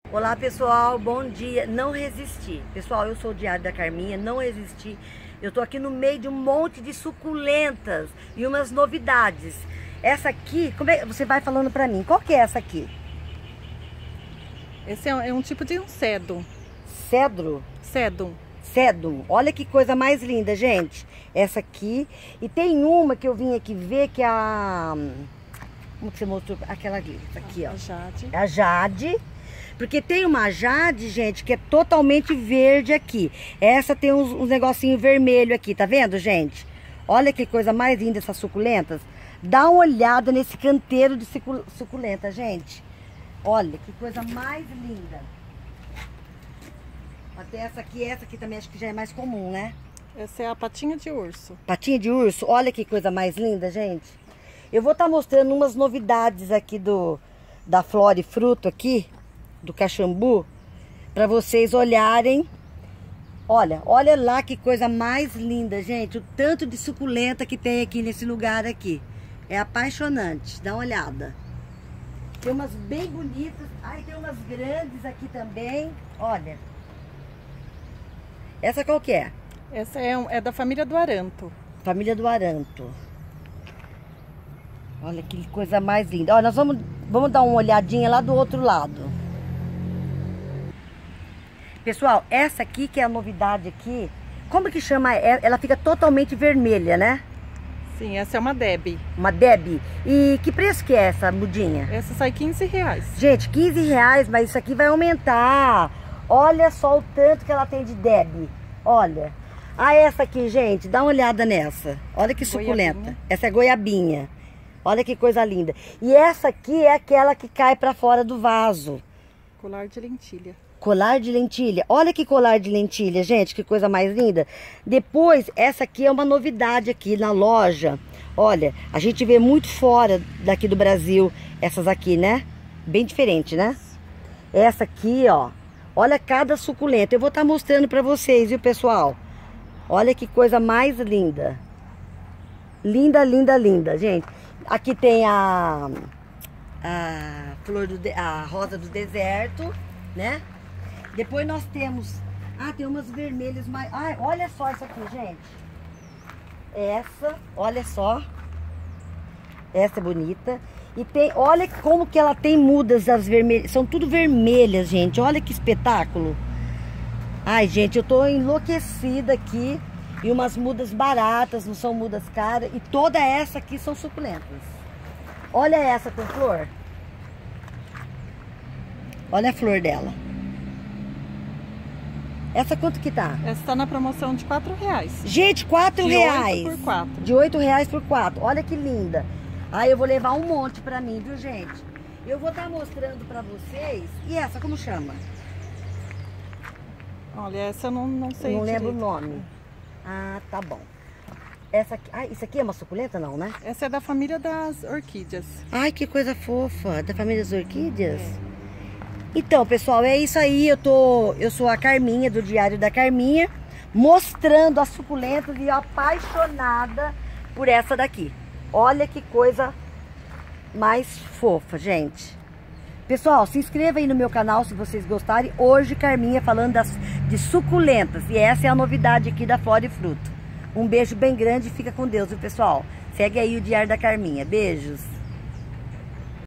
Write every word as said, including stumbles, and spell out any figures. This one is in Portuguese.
Olá pessoal, bom dia. Não resisti. Pessoal, eu sou o Diário da Carminha, não resisti. Eu tô aqui no meio de um monte de suculentas e umas novidades. Essa aqui, como é, você vai falando pra mim, qual que é essa aqui? Esse é um tipo de um cedo. Cedro? Cedo. Cedro. Olha que coisa mais linda, gente. Essa aqui. E tem uma que eu vim aqui ver que é a... Como que você mostrou? Aquela ali. Aqui, ó. A Jade. A Jade. Porque tem uma Jade, gente, que é totalmente verde aqui. Essa tem uns, uns negocinhos vermelho aqui, tá vendo, gente? Olha que coisa mais linda essas suculentas. Dá uma olhada nesse canteiro de suculenta, gente. Olha que coisa mais linda. Até essa aqui, essa aqui também acho que já é mais comum, né? Essa é a patinha de urso. Patinha de urso, olha que coisa mais linda, gente. Eu vou estar tá mostrando umas novidades aqui do da Flora e Fruto aqui, do Caxambu, para vocês olharem. Olha, olha lá que coisa mais linda, gente. O tanto de suculenta que tem aqui nesse lugar aqui. É apaixonante, dá uma olhada. Tem umas bem bonitas. Ai, tem umas grandes aqui também. Olha. Essa qual que é? Essa é, um, é da família do Aranto. Família do Aranto. Olha que coisa mais linda. Olha, nós vamos, vamos dar uma olhadinha lá do outro lado. Pessoal, essa aqui que é a novidade aqui. Como que chama? Ela fica totalmente vermelha, né? Sim, essa é uma Debbie. Uma Debbie. E que preço que é essa mudinha? Essa sai quinze reais. Gente, quinze reais, mas isso aqui vai aumentar. Olha só o tanto que ela tem de Debbie. Olha. Ah, essa aqui, gente, dá uma olhada nessa. Olha que suculenta. Goiabinha. Essa é goiabinha. Olha que coisa linda. E essa aqui é aquela que cai pra fora do vaso. Colar de lentilha. Colar de lentilha. Olha que colar de lentilha, gente, que coisa mais linda. Depois, essa aqui é uma novidade aqui na loja. Olha, a gente vê muito fora daqui do Brasil essas aqui, né? Bem diferente, né? Essa aqui, ó. Olha cada suculenta. Eu vou estar mostrando pra vocês, viu, pessoal? Olha que coisa mais linda. Linda, linda, linda, gente. Aqui tem a... A flor do... De, a rosa do deserto, né? Depois nós temos... Ah, tem umas vermelhas mais... Ah, olha só isso aqui, gente. Essa, olha só. Essa é bonita. E tem... Olha como que ela tem mudas as vermelhas. São tudo vermelhas, gente. Olha que espetáculo. Ai, gente, eu tô enlouquecida aqui. E umas mudas baratas, não são mudas caras. E toda essa aqui são suculentas. Olha essa com flor. Olha a flor dela. Essa quanto que tá? Essa tá na promoção de quatro reais. Gente, quatro reais. De oito por quatro. De oito reais por quatro. Olha que linda. Aí eu vou levar um monte pra mim, viu, gente? Eu vou estar mostrando pra vocês. E essa como chama? Olha, essa eu não, não sei. Não direito. lembro o nome. Ah, tá bom. Essa aqui, ah, isso aqui é uma suculenta não, né? Essa é da família das orquídeas. Ai, que coisa fofa. Da família das orquídeas? É. Então, pessoal, é isso aí. Eu tô, eu sou a Carminha, do Diário da Carminha, mostrando as suculentas e apaixonada por essa daqui. Olha que coisa mais fofa, gente. Pessoal, se inscreva aí no meu canal se vocês gostarem. Hoje, Carminha falando das, de suculentas. E essa é a novidade aqui da Flora e Fruto. Um beijo bem grande e fica com Deus, viu, pessoal? Segue aí o Diário da Carminha. Beijos.